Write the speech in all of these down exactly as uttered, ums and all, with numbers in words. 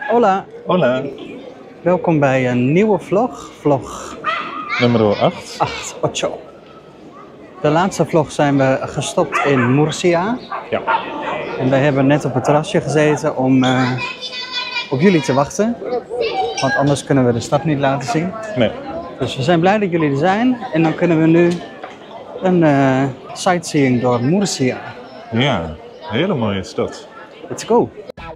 Hola. Hola. Welkom bij een nieuwe vlog. Vlog Nummer acht. acht, ocho. De laatste vlog zijn we gestopt in Murcia. Ja. En wij hebben net op het terrasje gezeten om uh, op jullie te wachten. Want anders kunnen we de stad niet laten zien. Nee. Dus we zijn blij dat jullie er zijn. En dan kunnen we nu een uh, sightseeing door Murcia. Ja, een hele mooie stad. Let's go.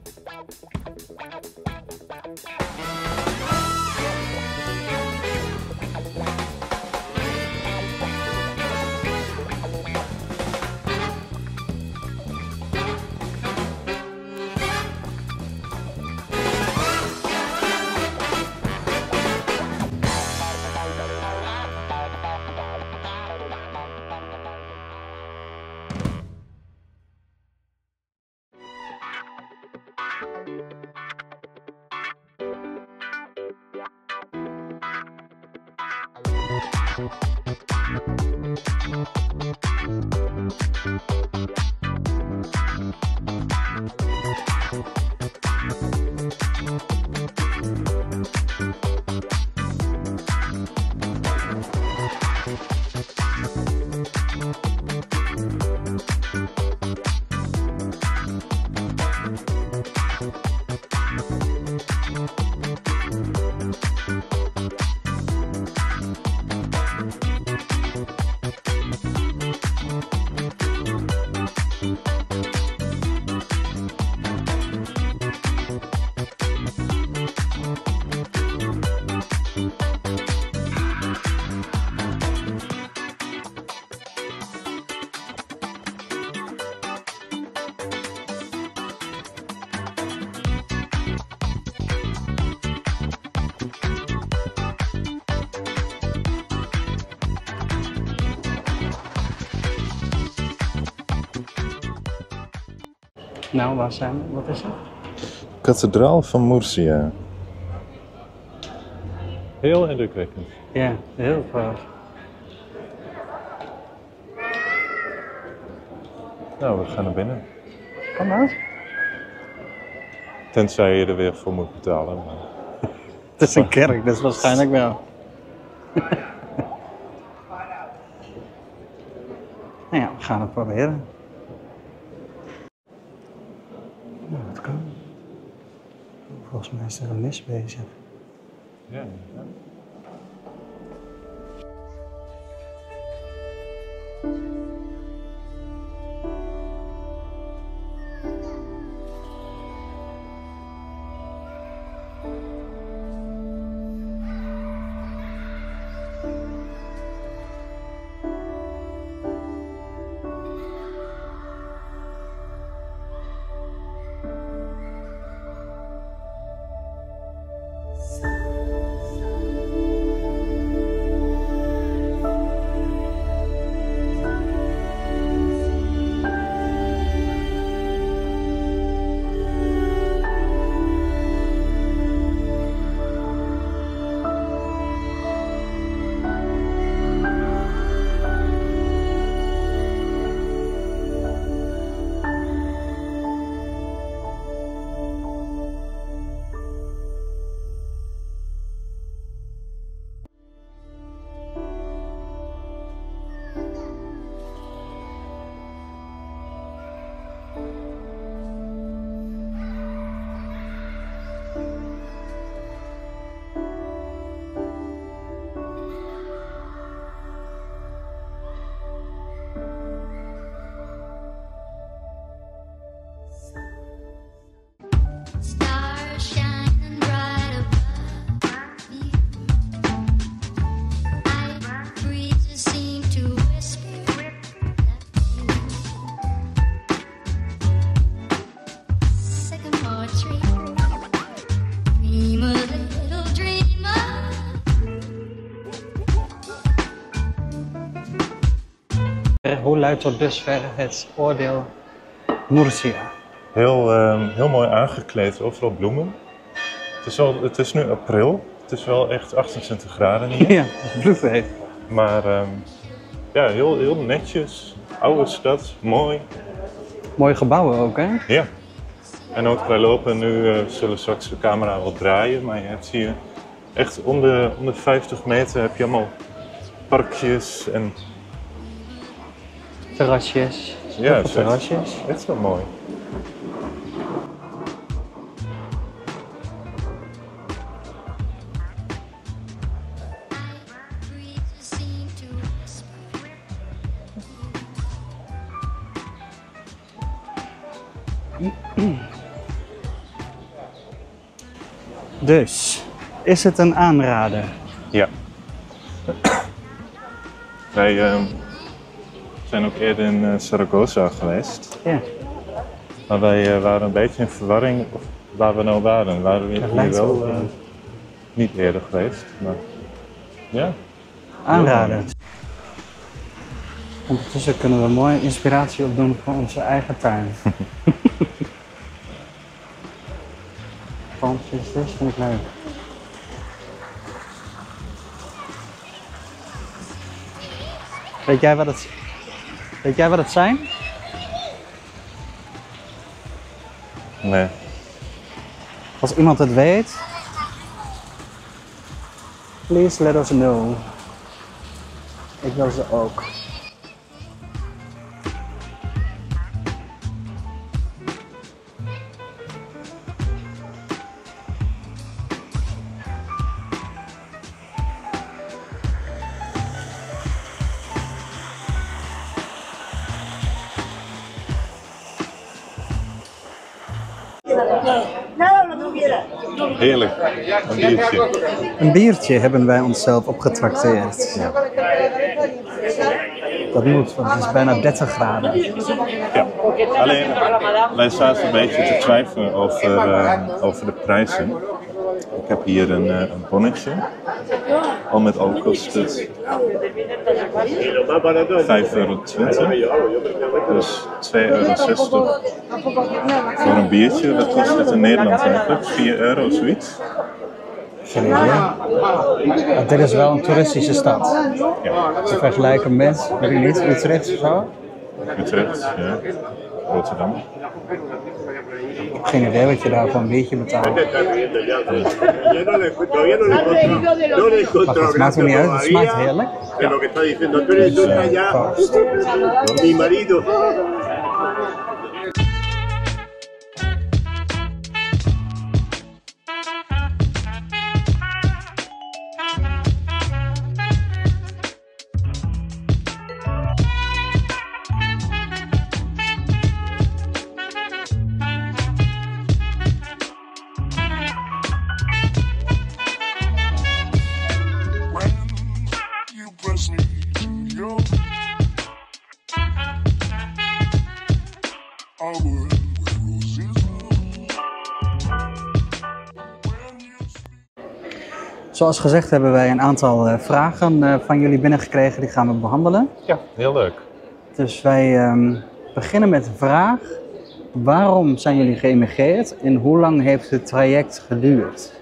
Nou, waar zijn we? Wat is het? Kathedraal van Murcia. Heel indrukwekkend. Ja, heel groot. Nou, we gaan naar binnen. Kom uit. Tenzij je er weer voor moet betalen. Maar... Het is een kerk, dus waarschijnlijk wel. Nou ja, we gaan het proberen. Nou, dat kan. Volgens mij is er een mis bezig. Ja, ja. Hoe luidt tot dusver het oordeel Murcia? Heel, uh, heel mooi aangekleed, overal bloemen. Het is, wel, het is nu april, het is wel echt achtentwintig graden hier. Ja, bloedheet. Maar um, ja, heel, heel netjes, oude stad, mooi. Mooie gebouwen ook, hè? Ja. En ook wij lopen nu, uh, zullen straks de camera wel draaien, maar je hebt hier echt om de, om de vijftig meter heb je allemaal parkjes en... Terrasjes. Ja, het is terrasjes. Echt, echt wel mooi. Dus, is het een aanrader? Ja. Wij uh, zijn ook eerder in uh, Zaragoza geweest. Ja. Maar wij uh, waren een beetje in verwarring of waar we nou waren. Waren we hier wel uh, niet eerder geweest, maar ja. Aanrader. Ondertussen kunnen we mooi inspiratie opdoen voor onze eigen tuin. Plantjes, dit vind ik leuk. Weet jij wat het, weet jij wat het zijn? Nee. Als iemand het weet, please let us know. Ik wil ze ook. Heerlijk, een biertje. Een biertje hebben wij onszelf opgetrakteerd. Ja. Dat moet, want het is bijna dertig graden. Ja. Alleen, wij zaten een beetje te twijfelen over, uh, over de prijzen. Ik heb hier een, uh, een bonnetje. Al met al kost het vijf euro twintig. Dus twee euro zestig voor een biertje. Wat kost het in Nederland eigenlijk? vier euro, zoiets? Geen idee. Want dit is wel een toeristische stad. Ja. Te vergelijken met, weet ik niet, Utrecht of zo? Utrecht, ja. Rotterdam. Ik heb geen idee wat je daar voor een biertje betaalt. Maar het maakt er niet uit, het smaakt heerlijk. Ja. Dus, uh, proost. Zoals gezegd hebben wij een aantal uh, vragen uh, van jullie binnengekregen, die gaan we behandelen. Ja, heel leuk. Dus wij um, beginnen met de vraag, waarom zijn jullie geëmigreerd en hoe lang heeft het traject geduurd?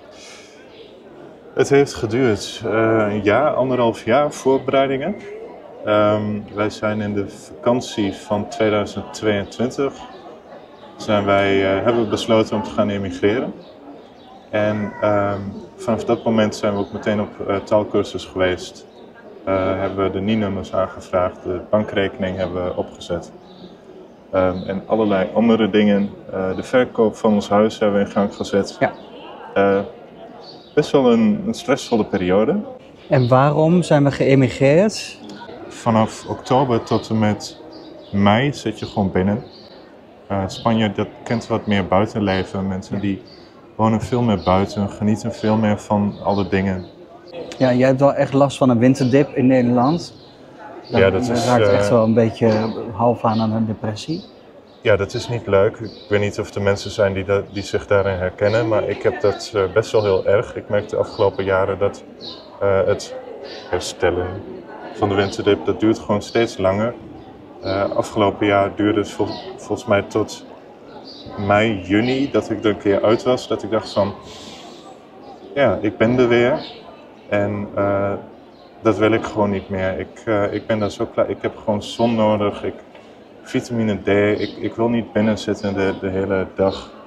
Het heeft geduurd uh, een jaar, anderhalf jaar voorbereidingen. Um, wij zijn in de vakantie van tweeduizend tweeëntwintig zijn wij, uh, hebben we besloten om te gaan emigreren. En um, vanaf dat moment zijn we ook meteen op uh, taalkursus geweest. Uh, hebben we de N I E-nummers aangevraagd, de bankrekening hebben we opgezet. Um, en allerlei andere dingen. Uh, de verkoop van ons huis hebben we in gang gezet. Ja. Uh, best wel een, een stressvolle periode. En waarom zijn we geëmigreerd? Vanaf oktober tot en met mei zit je gewoon binnen. Uh, Spanje dat kent wat meer buitenleven. Mensen die wonen veel meer buiten, genieten veel meer van alle dingen. Ja, jij hebt wel echt last van een winterdip in Nederland. Dan ja, dat is, raakt uh, echt wel een beetje half aan aan een depressie. Ja, dat is niet leuk. Ik weet niet of er mensen zijn die, dat, die zich daarin herkennen, maar ik heb dat uh, best wel heel erg. Ik merk de afgelopen jaren dat uh, het herstellen van de winterdip, dat duurt gewoon steeds langer. Uh, afgelopen jaar duurde het vol, volgens mij tot mei, juni, dat ik er een keer uit was. Dat ik dacht van, ja, ik ben er weer. En uh, dat wil ik gewoon niet meer. Ik, uh, ik ben daar zo klaar. Ik heb gewoon zon nodig. Ik, vitamine D. Ik, ik wil niet binnen zitten de, de hele dag.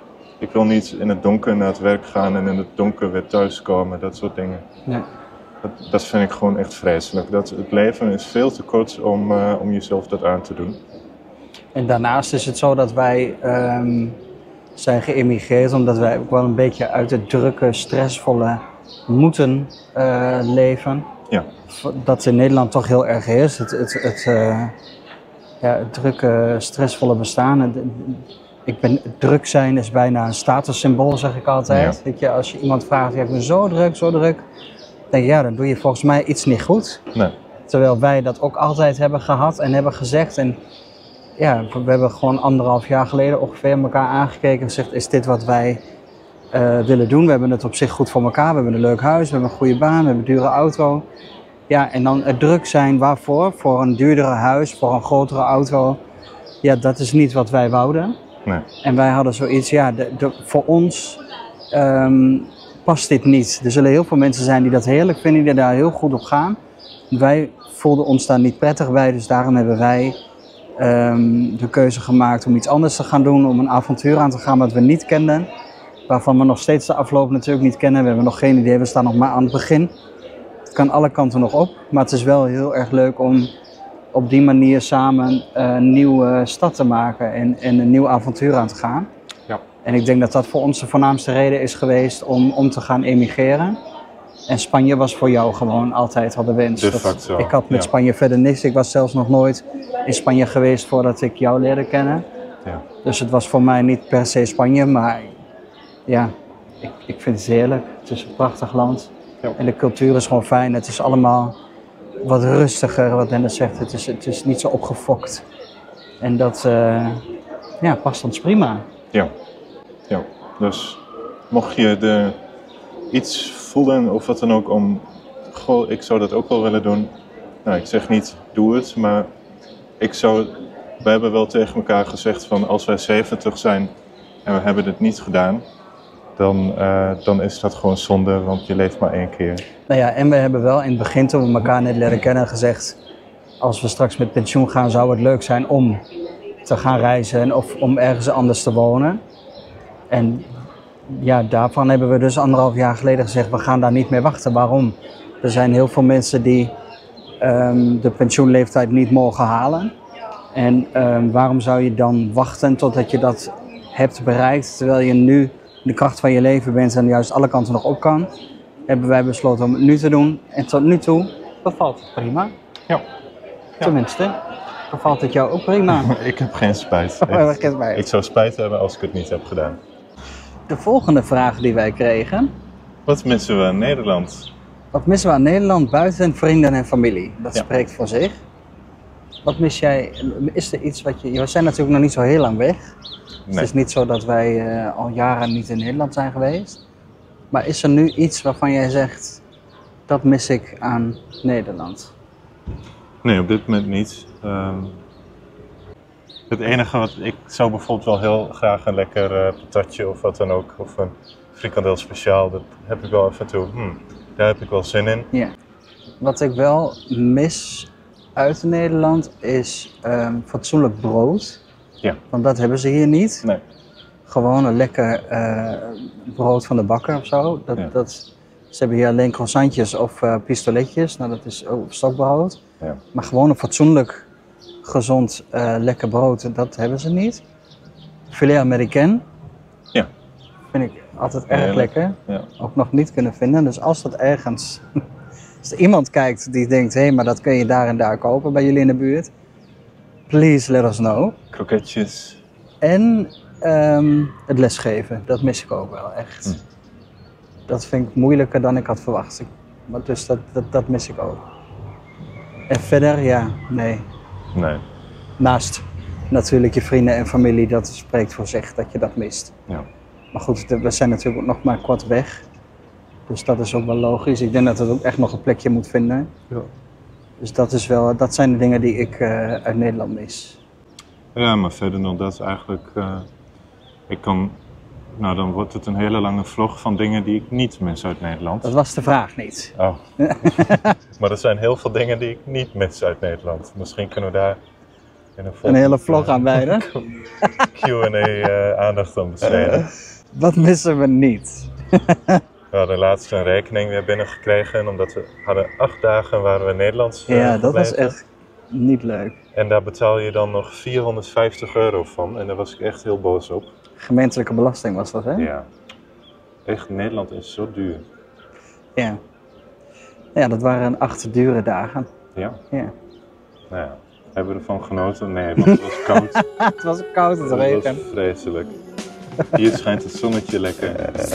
ik wil niet in het donker naar het werk gaan en in het donker weer thuiskomen, dat soort dingen. Nee. Dat, dat vind ik gewoon echt vreselijk. Dat, het leven is veel te kort om, uh, om jezelf dat aan te doen. En daarnaast is het zo dat wij um, zijn geëmigreerd omdat wij ook wel een beetje uit het drukke, stressvolle moeten uh, leven. Ja. Dat in Nederland toch heel erg is. Het, het, het, uh, ja, het drukke, stressvolle bestaan. Ik ben, druk zijn is bijna een statussymbool, zeg ik altijd. Ja. Weet je, als je iemand vraagt, ja, ik ben zo druk, zo druk. Dan denk je, ja, dan doe je volgens mij iets niet goed. Nee. Terwijl wij dat ook altijd hebben gehad en hebben gezegd. En ja, we hebben gewoon anderhalf jaar geleden ongeveer elkaar aangekeken en gezegd, is dit wat wij uh, willen doen? We hebben het op zich goed voor elkaar, we hebben een leuk huis, we hebben een goede baan, we hebben een dure auto. Ja, en dan het druk zijn waarvoor? Voor een duurdere huis, voor een grotere auto. Ja, dat is niet wat wij wouden. Nee. En wij hadden zoiets, ja, de, de, voor ons um, past dit niet. Er zullen heel veel mensen zijn die dat heerlijk vinden, die daar heel goed op gaan. Wij voelden ons daar niet prettig bij, dus daarom hebben wij um, de keuze gemaakt om iets anders te gaan doen. Om een avontuur aan te gaan wat we niet kenden. Waarvan we nog steeds de afloop natuurlijk niet kennen. We hebben nog geen idee, we staan nog maar aan het begin. Het kan alle kanten nog op, maar het is wel heel erg leuk om op die manier samen een nieuwe stad te maken en, en een nieuw avontuur aan te gaan. Ja. En ik denk dat dat voor ons de voornaamste reden is geweest om, om te gaan emigreren. En Spanje was voor jou gewoon altijd al de wens. De facto, ik had met ja. Spanje verder niks. Ik was zelfs nog nooit in Spanje geweest voordat ik jou leerde kennen. Ja. Dus het was voor mij niet per se Spanje, maar ja, ik, ik vind het heerlijk. Het is een prachtig land. Ja. En de cultuur is gewoon fijn. Het is allemaal wat rustiger, wat Dennis zegt. Het is, het is niet zo opgefokt. En dat uh, ja, past ons prima. Ja. Ja, dus mocht je de, iets voelen of wat dan ook om, goh, ik zou dat ook wel willen doen. Nou, ik zeg niet, doe het, maar ik zou, we hebben wel tegen elkaar gezegd van als wij zeventig zijn en we hebben het niet gedaan, dan, uh, dan is dat gewoon zonde, want je leeft maar één keer. Nou ja, en we hebben wel in het begin, toen we elkaar net leren kennen, gezegd, als we straks met pensioen gaan, zou het leuk zijn om te gaan reizen of om ergens anders te wonen. En ja, daarvan hebben we dus anderhalf jaar geleden gezegd, we gaan daar niet mee wachten. Waarom? Er zijn heel veel mensen die um, de pensioenleeftijd niet mogen halen. En um, waarom zou je dan wachten totdat je dat hebt bereikt, terwijl je nu de kracht van je leven bent en juist alle kanten nog op kan? Hebben wij besloten om het nu te doen. En tot nu toe bevalt het prima. Ja. Tenminste, bevalt het jou ook prima? Ik heb geen spijt. Oh, ik, heb ik zou spijt hebben als ik het niet heb gedaan. De volgende vraag die wij kregen. Wat missen we aan Nederland? Wat missen we aan Nederland buiten vrienden en familie? Dat ja. spreekt voor zich. Wat mis jij? Is er iets wat je... We zijn natuurlijk nog niet zo heel lang weg. Nee. Het is niet zo dat wij uh, al jaren niet in Nederland zijn geweest. Maar is er nu iets waarvan jij zegt, dat mis ik aan Nederland? Nee, op dit moment niet. Um, het enige wat ik zou bijvoorbeeld wel heel graag een lekker uh, patatje of wat dan ook, of een frikandel speciaal, dat heb ik wel af en toe. Hmm, daar heb ik wel zin in. Ja. Wat ik wel mis uit Nederland is um, fatsoenlijk brood. Ja. Want dat hebben ze hier niet. Nee. Gewoon een lekker uh, brood van de bakker of zo. Dat, ja. dat, ze hebben hier alleen croissantjes of uh, pistoletjes. Nou, dat is ook stokbrood. Ja. Maar gewoon een fatsoenlijk, gezond, uh, lekker brood, dat hebben ze niet. Filet américain. Ja. Vind ik altijd ja, erg ja. lekker. Ja. Ook nog niet kunnen vinden. Dus als dat ergens... als er iemand kijkt die denkt, hé, hey, maar dat kun je daar en daar kopen bij jullie in de buurt. Please let us know. Kroketjes. En um, het lesgeven, dat mis ik ook wel echt. Hm. Dat vind ik moeilijker dan ik had verwacht. Ik, maar dus dat, dat, dat mis ik ook. En verder, ja, nee. Nee. Naast natuurlijk je vrienden en familie, dat spreekt voor zich dat je dat mist. Ja. Maar goed, we zijn natuurlijk ook nog maar kort weg. Dus dat is ook wel logisch. Ik denk dat het ook echt nog een plekje moet vinden. Ja. Dus dat, is wel, dat zijn de dingen die ik uh, uit Nederland mis. Ja, maar verder dan dat eigenlijk... Uh, ik kan... Nou, dan wordt het een hele lange vlog van dingen die ik niet mis uit Nederland. Dat was de vraag niet. Oh. Maar er zijn heel veel dingen die ik niet mis uit Nederland. Misschien kunnen we daar in een, een hele vlog aan wijden. Q en A uh, aandacht aan besteden. Wat missen we niet? We hadden laatst een rekening weer binnengekregen. En omdat we hadden acht dagen waren we Nederlands uh, Ja, dat was gebleven. echt niet leuk. En daar betaal je dan nog vierhonderdvijftig euro van. En daar was ik echt heel boos op. Gemeentelijke belasting was dat, hè? Ja. Echt, Nederland is zo duur. Ja. Ja, dat waren acht dure dagen. Ja? Ja. Nou ja, hebben we ervan genoten? Nee, want het was koud. Het was koud, het Het regen. was vreselijk. Hier schijnt het zonnetje lekker.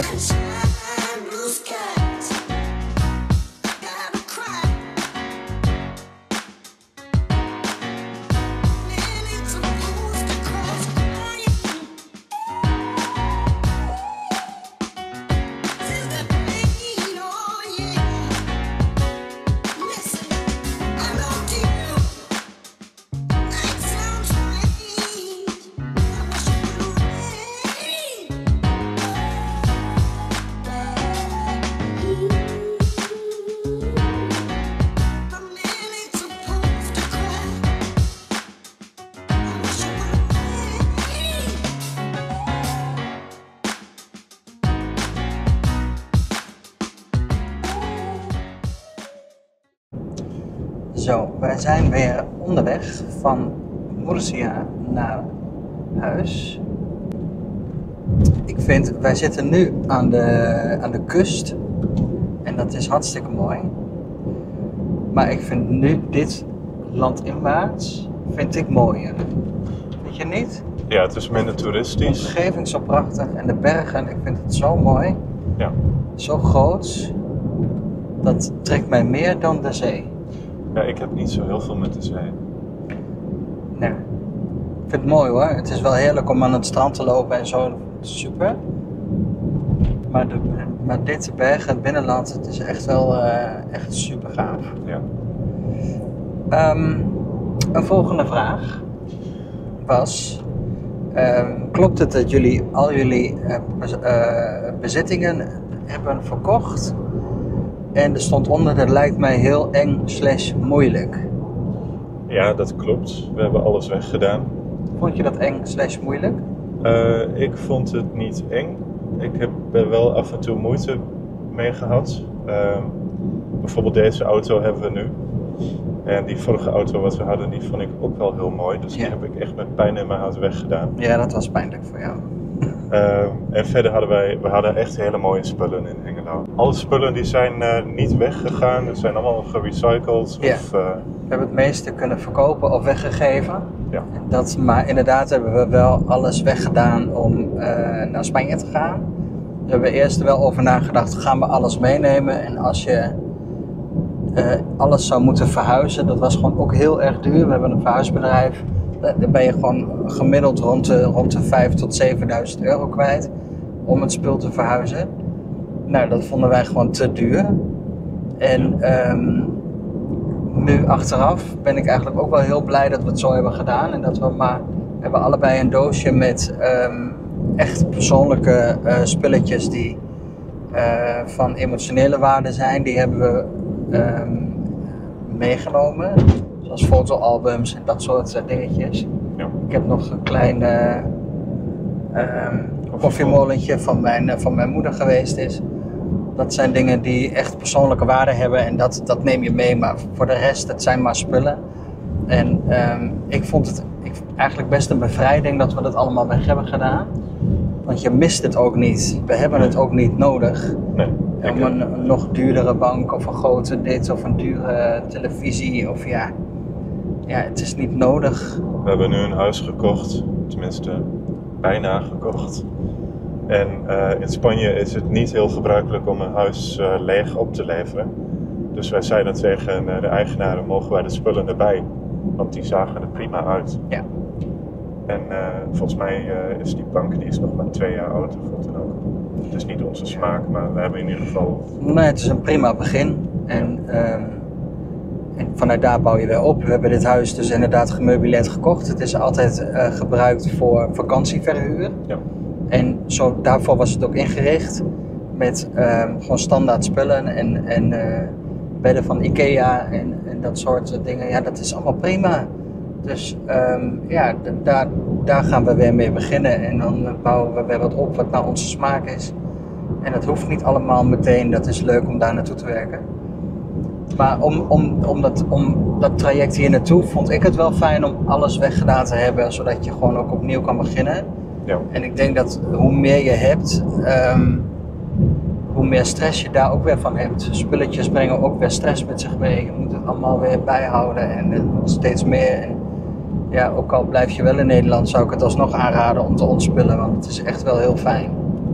Zo, wij zijn weer onderweg van Murcia naar huis. Ik vind, wij zitten nu aan de, aan de kust en dat is hartstikke mooi. Maar ik vind nu dit landinwaarts, vind ik mooier. Vind je niet? Ja, het is minder De toeristisch. omgeving zo prachtig en de bergen, ik vind het zo mooi. Ja. Zo groot, dat trekt mij meer dan de zee. Ja, ik heb niet zo heel veel met de zee. Nee. Ik vind het mooi hoor. Het is wel heerlijk om aan het strand te lopen en zo. Super. Maar, de, maar dit bergen, het binnenland, het is echt wel uh, echt super gaaf. Ja. Um, een volgende vraag was: um, klopt het dat jullie al jullie uh, bez, uh, bezittingen hebben verkocht? En er stond onder, dat lijkt mij heel eng slash moeilijk. Ja, dat klopt. We hebben alles weggedaan. Vond je dat eng slash moeilijk? Uh, ik vond het niet eng. Ik heb er wel af en toe moeite mee gehad. Uh, bijvoorbeeld deze auto hebben we nu. En die vorige auto wat we hadden, die vond ik ook wel heel mooi. Dus ja. die heb ik echt met pijn in mijn hart weggedaan. Ja, dat was pijnlijk voor jou. Uh, en verder hadden wij, we hadden echt hele mooie spullen in Hengelo. Alle spullen die zijn uh, niet weggegaan, die zijn allemaal gerecycled. Ja. Of, uh, we hebben het meeste kunnen verkopen of weggegeven. Ja. Dat, maar inderdaad hebben we wel alles weggedaan om uh, naar Spanje te gaan. We hebben eerst er wel over nagedacht, gaan we alles meenemen? En als je uh, alles zou moeten verhuizen, dat was gewoon ook heel erg duur. We hebben een verhuisbedrijf. Dan ben je gewoon gemiddeld rond de, rond de vijfduizend tot zevenduizend euro kwijt om het spul te verhuizen. Nou, dat vonden wij gewoon te duur. En um, nu achteraf ben ik eigenlijk ook wel heel blij dat we het zo hebben gedaan. En dat we maar we hebben allebei een doosje met um, echt persoonlijke uh, spulletjes die uh, van emotionele waarde zijn. Die hebben we um, meegenomen. Zoals fotoalbums en dat soort uh, dingetjes. Ja. Ik heb nog een klein uh, um, koffiemolentje van mijn, uh, van mijn moeder geweest is. Dat zijn dingen die echt persoonlijke waarde hebben en dat, dat neem je mee. Maar voor de rest, het zijn maar spullen. En um, ik vond het ik, eigenlijk best een bevrijding dat we dat allemaal weg hebben gedaan. Want je mist het ook niet. We hebben het ook niet nodig. Nee. Om een, een nog duurdere bank of een grote dit of een dure televisie of ja. Ja, het is niet nodig. We hebben nu een huis gekocht, tenminste bijna gekocht. En uh, in Spanje is het niet heel gebruikelijk om een huis uh, leeg op te leveren. Dus wij zeiden tegen uh, de eigenaren, mogen wij de spullen erbij? Want die zagen er prima uit. Ja. En uh, volgens mij uh, is die bank die is nog maar twee jaar oud of wat dan ook. Het is niet onze smaak, maar we hebben in ieder geval... Nee, het is een prima begin. En, um, en vanuit daar bouw je weer op. We hebben dit huis dus inderdaad gemeubileerd gekocht. Het is altijd uh, gebruikt voor vakantieverhuur. Ja. En zo, daarvoor was het ook ingericht. Met um, gewoon standaard spullen en, en uh, bedden van Ikea en, en dat soort dingen. Ja, dat is allemaal prima. Dus um, ja, d- daar, daar gaan we weer mee beginnen. En dan bouwen we weer wat op wat naar onze smaak is. En het hoeft niet allemaal meteen, dat is leuk om daar naartoe te werken. Maar om, om, om, dat, om dat traject hier naartoe vond ik het wel fijn om alles weggedaan te hebben. Zodat je gewoon ook opnieuw kan beginnen. Ja. En ik denk dat hoe meer je hebt, um, hoe meer stress je daar ook weer van hebt. Spulletjes brengen ook weer stress met zich mee. Je moet het allemaal weer bijhouden en, en steeds meer. En ja, ook al blijf je wel in Nederland, zou ik het alsnog aanraden om te ontspullen. Want het is echt wel heel fijn.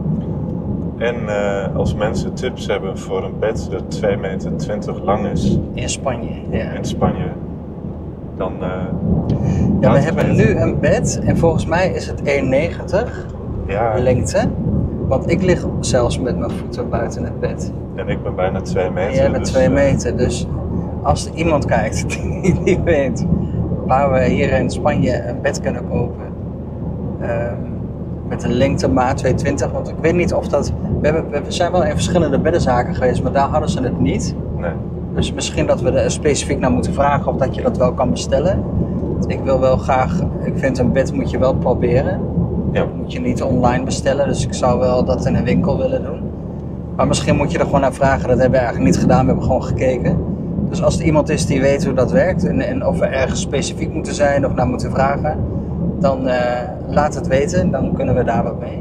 En uh, als mensen tips hebben voor een bed dat twee meter twintig lang is. In Spanje, ja. In Spanje. Dan uh, ja, we hebben nu een bed en volgens mij is het één negentig ja. lengte. Want ik lig zelfs met mijn voeten buiten het bed. En ik ben bijna twee meter. En jij bent dus, twee uh, meter, dus als er iemand kijkt die, die weet waar we hier in Spanje een bed kunnen kopen. Um, met een lengte maat tweehonderdtwintig, want ik weet niet of dat... We, hebben, we zijn wel in verschillende beddenzaken geweest, maar daar hadden ze het niet. Nee. Dus misschien dat we er specifiek naar moeten vragen of dat je dat wel kan bestellen. Ik wil wel graag... Ik vind een bed moet je wel proberen. Ja. Dat moet je niet online bestellen, dus ik zou wel dat in een winkel willen doen. Maar misschien moet je er gewoon naar vragen, dat hebben we eigenlijk niet gedaan, we hebben gewoon gekeken. Dus als er iemand is die weet hoe dat werkt en, en of we ergens specifiek moeten zijn of naar moeten vragen, dan uh, laat het weten, dan kunnen we daar wat mee.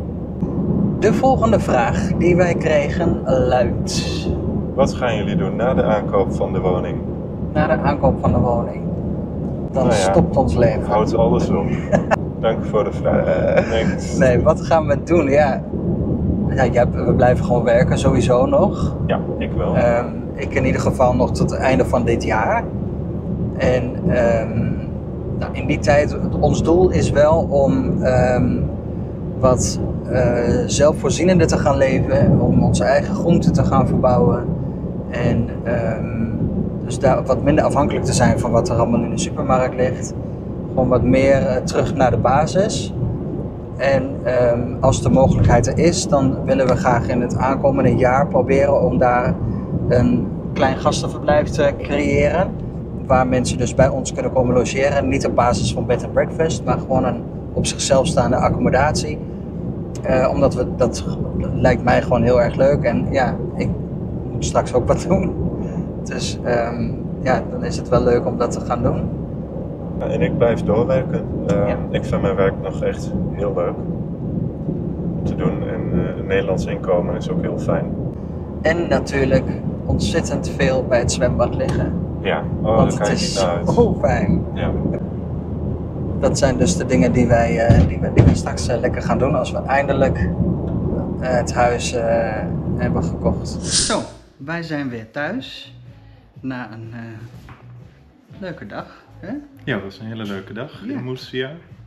De volgende vraag die wij kregen luidt: wat gaan jullie doen na de aankoop van de woning? Na de aankoop van de woning. Dan nou ja, stopt ons leven. Houdt alles op. Dank voor de vraag. Next. Nee, wat gaan we doen? Ja, ja, ja, we blijven gewoon werken sowieso nog. Ja, ik wel. Um, ik in ieder geval nog tot het einde van dit jaar. En um, nou, in die tijd, ons doel is wel om um, wat uh, zelfvoorzienender te gaan leven. Om onze eigen groenten te gaan verbouwen. En um, dus daar wat minder afhankelijk te zijn van wat er allemaal in de supermarkt ligt. Gewoon wat meer uh, terug naar de basis. En um, als de mogelijkheid er is, dan willen we graag in het aankomende jaar proberen om daar een klein gastenverblijf te creëren. Waar mensen dus bij ons kunnen komen logeren. Niet op basis van bed and breakfast, maar gewoon een op zichzelf staande accommodatie. Uh, omdat we, dat lijkt mij gewoon heel erg leuk. En ja, ik moet straks ook wat doen. Dus um, ja, dan is het wel leuk om dat te gaan doen. En ik blijf doorwerken. Uh, ja. Ik vind mijn werk nog echt heel leuk om te doen. En uh, het Nederlands inkomen is ook heel fijn. En natuurlijk ontzettend veel bij het zwembad liggen. Ja, oh, want daar kijk het ik is naar uit. zo fijn. Ja. Dat zijn dus de dingen die wij, uh, die wij, die wij straks uh, lekker gaan doen als we eindelijk uh, het huis uh, hebben gekocht. Zo, wij zijn weer thuis na een uh, leuke dag. Hè? Ja, dat was een hele leuke dag ja. in Murcia.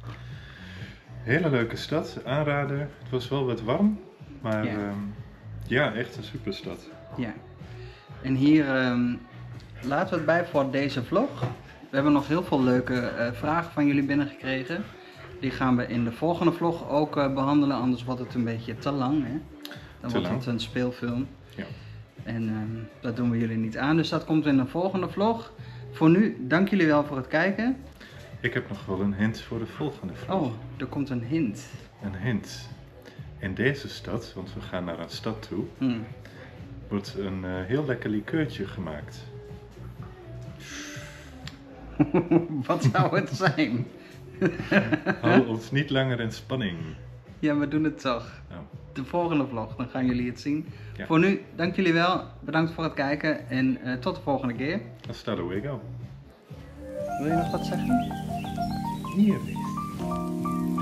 Hele leuke stad, aanrader. Het was wel wat warm, maar ja, um, ja echt een superstad. Ja, en hier um, laten we het bij voor deze vlog. We hebben nog heel veel leuke uh, vragen van jullie binnengekregen. Die gaan we in de volgende vlog ook uh, behandelen, anders wordt het een beetje te lang. Hè? Dan te wordt lang. het een speelfilm. Ja. En um, dat doen we jullie niet aan, dus dat komt in de volgende vlog. Voor nu, dank jullie wel voor het kijken. Ik heb nog wel een hint voor de volgende vlog. Oh, er komt een hint. Een hint. In deze stad, want we gaan naar een stad toe, Hmm. wordt een uh, heel lekker likeurtje gemaakt. Wat zou het zijn? Hou ons niet langer in spanning. Ja, we doen het toch. Oh. De volgende vlog, dan gaan jullie het zien. Ja. Voor nu, dank jullie wel. Bedankt voor het kijken en uh, tot de volgende keer. Hasta luego. Wil je nog wat zeggen? Hier is.